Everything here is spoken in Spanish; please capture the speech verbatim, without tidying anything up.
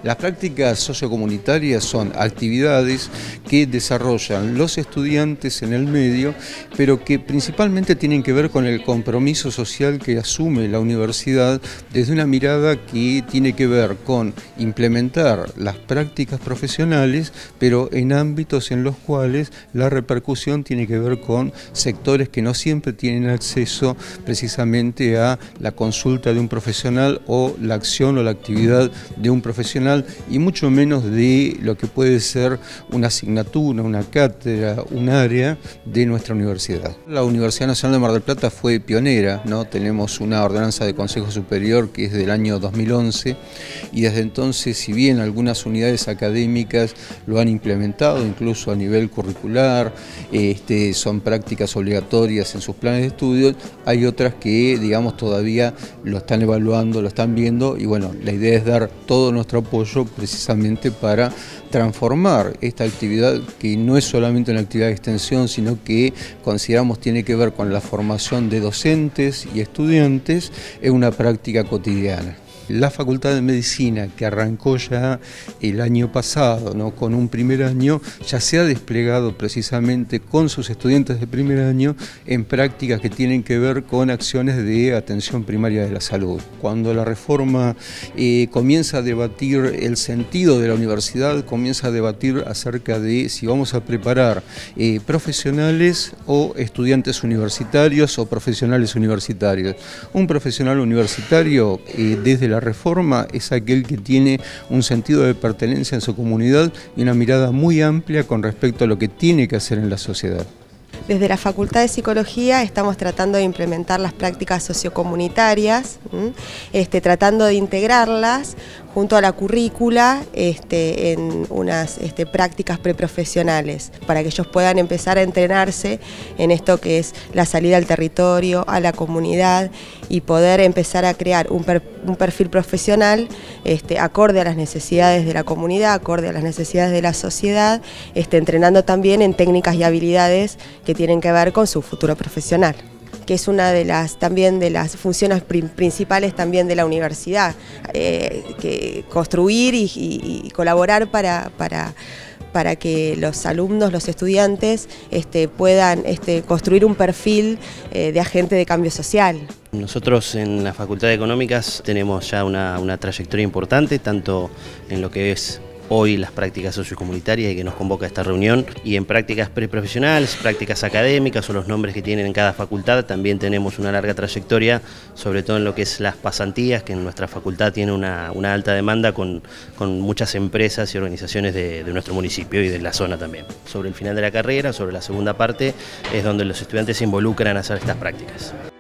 Las prácticas sociocomunitarias son actividades que desarrollan los estudiantes en el medio, pero que principalmente tienen que ver con el compromiso social que asume la universidad desde una mirada que tiene que ver con implementar las prácticas profesionales, pero en ámbitos en los cuales la repercusión tiene que ver con sectores que no siempre tienen acceso precisamente a la consulta de un profesional o la acción o la actividad de un profesional, y mucho menos de lo que puede ser una asignatura, una cátedra, un área de nuestra universidad. La Universidad Nacional de Mar del Plata fue pionera, ¿no? Tenemos una ordenanza de Consejo Superior que es del año dos mil once, y desde entonces, si bien algunas unidades académicas lo han implementado, incluso a nivel curricular, este, son prácticas obligatorias en sus planes de estudio, hay otras que, digamos, todavía lo están evaluando, lo están viendo, y bueno, la idea es dar todo nuestro apoyo precisamente para transformar esta actividad, que no es solamente una actividad de extensión, sino que consideramos tiene que ver con la formación de docentes y estudiantes, en una práctica cotidiana. La Facultad de Medicina, que arrancó ya el año pasado, ¿no?, con un primer año, ya se ha desplegado precisamente con sus estudiantes de primer año en prácticas que tienen que ver con acciones de atención primaria de la salud. Cuando la reforma eh, comienza a debatir el sentido de la universidad, comienza a debatir acerca de si vamos a preparar eh, profesionales o estudiantes universitarios o profesionales universitarios. Un profesional universitario, eh, desde la La reforma, es aquel que tiene un sentido de pertenencia en su comunidad y una mirada muy amplia con respecto a lo que tiene que hacer en la sociedad. Desde la Facultad de Psicología estamos tratando de implementar las prácticas sociocomunitarias, este, tratando de integrarlas junto a la currícula este, en unas este, prácticas preprofesionales, para que ellos puedan empezar a entrenarse en esto que es la salida al territorio, a la comunidad, y poder empezar a crear un, per, un perfil profesional este, acorde a las necesidades de la comunidad, acorde a las necesidades de la sociedad, este, entrenando también en técnicas y habilidades que tienen que ver con su futuro profesional, que es una de las también de las funciones principales también de la universidad, eh, que construir y, y, y colaborar para, para, para que los alumnos, los estudiantes este, puedan este, construir un perfil eh, de agente de cambio social. Nosotros en la Facultad de Económicas tenemos ya una, una trayectoria importante, tanto en lo que es hoy las prácticas sociocomunitarias y que nos convoca a esta reunión, y en prácticas preprofesionales, prácticas académicas o los nombres que tienen en cada facultad. También tenemos una larga trayectoria, sobre todo en lo que es las pasantías, que en nuestra facultad tiene una, una alta demanda con, con muchas empresas y organizaciones de, de nuestro municipio y de la zona también. Sobre el final de la carrera, sobre la segunda parte, es donde los estudiantes se involucran a hacer estas prácticas.